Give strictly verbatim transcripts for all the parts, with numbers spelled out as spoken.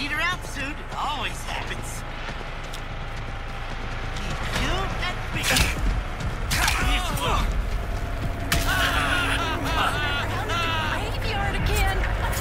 peter out soon. It always happens. You and me. This one. Graveyard again.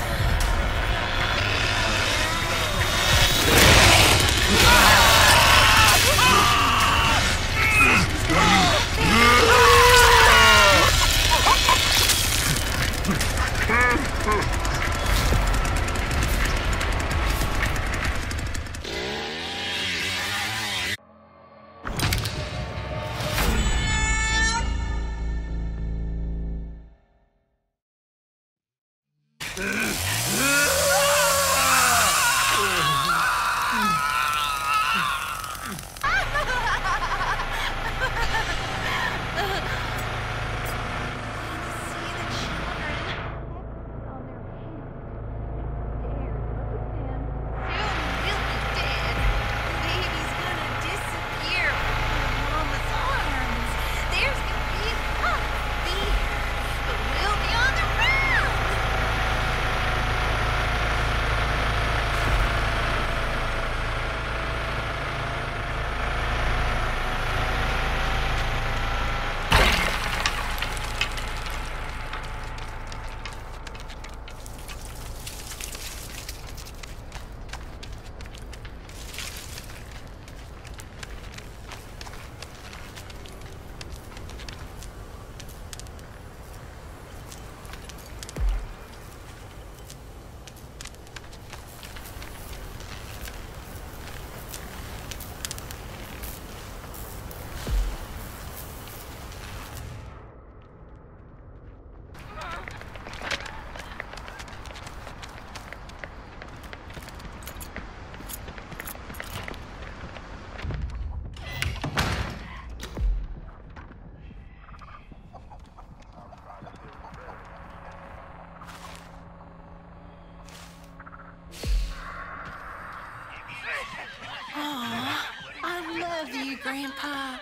Grandpa.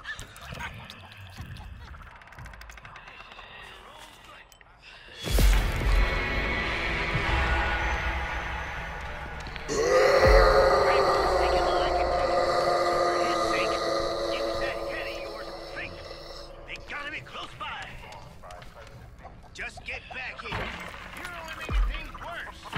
Just get back here. You're only making things worse.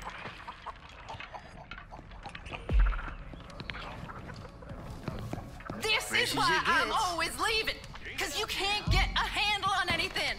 This is why I'm always leaving, because you can't get a handle on anything.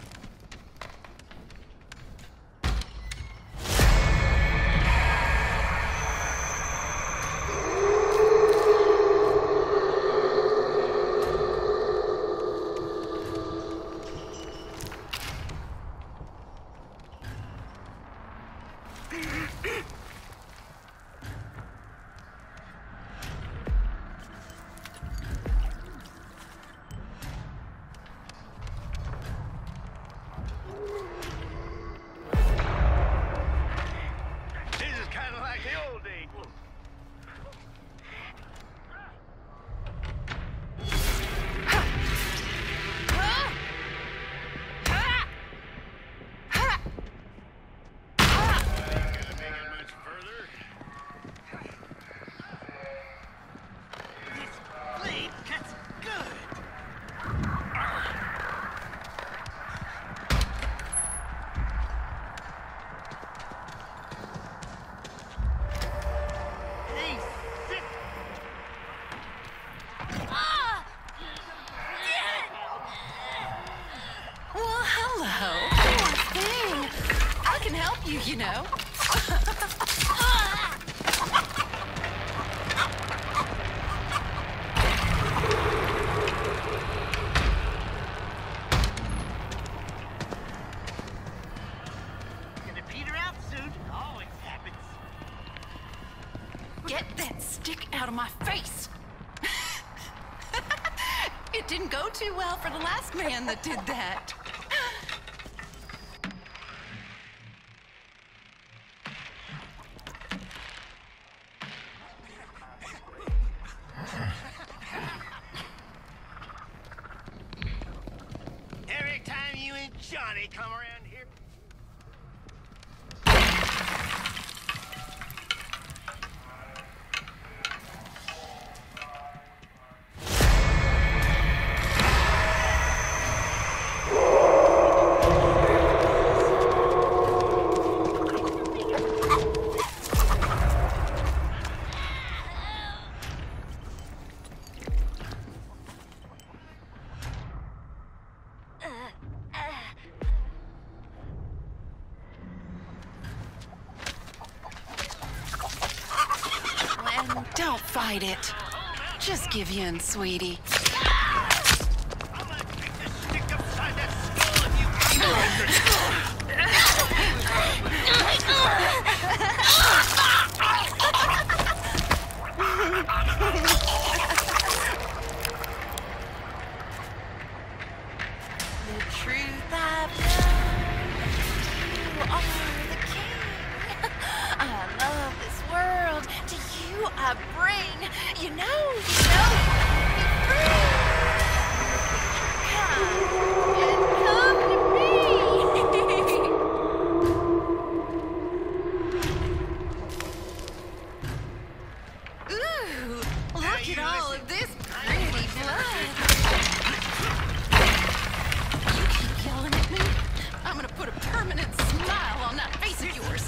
You, you know. Gonna peter out soon. It always happens. Get that stick out of my face. It didn't go too well for the last man that did that. Every time you and Johnny come around here. fight it. Just give in, sweetie. I'm gonna take this stick upside that skull if you The truth I've known, you are the king. I love this world. To you I bring. You know, you know, you're free. Come and come to me. Ooh, look at all of this pretty blood. You keep yelling at me, I'm gonna put a permanent smile on that face of yours.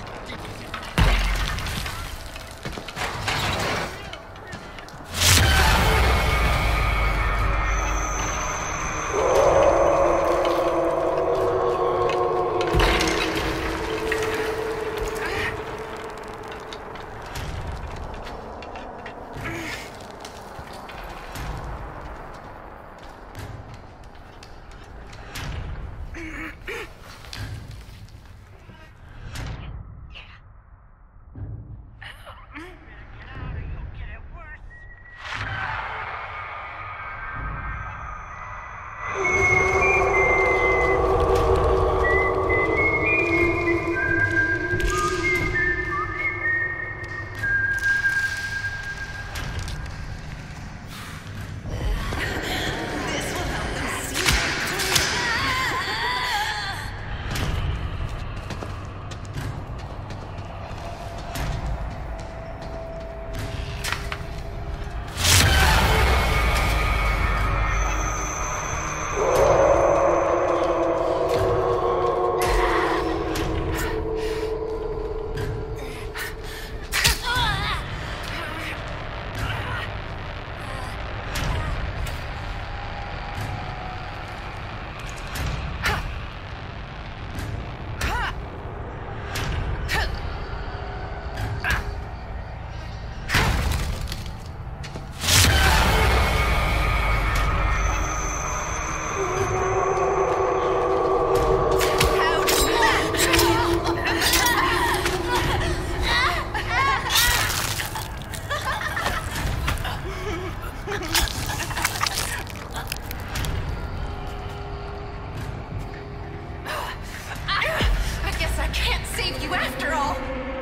I guess I can't save you after all.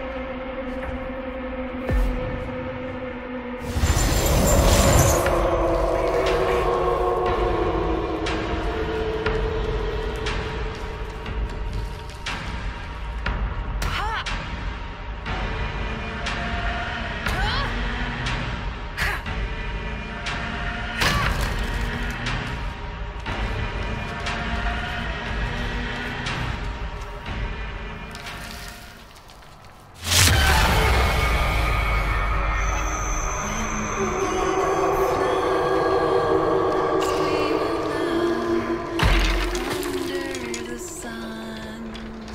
Under the sun.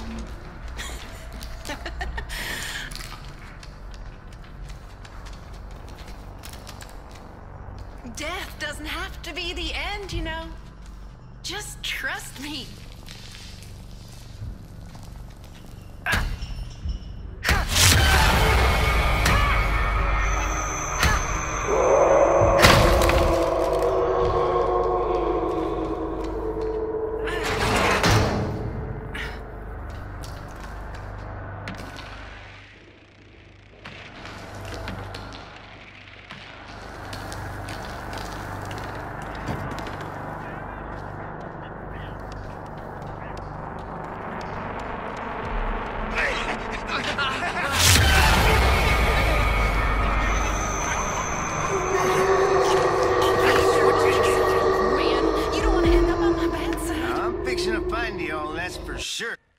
Death doesn't have to be the end, you know. Just trust me. I'm fixing to find you all, that's for sure.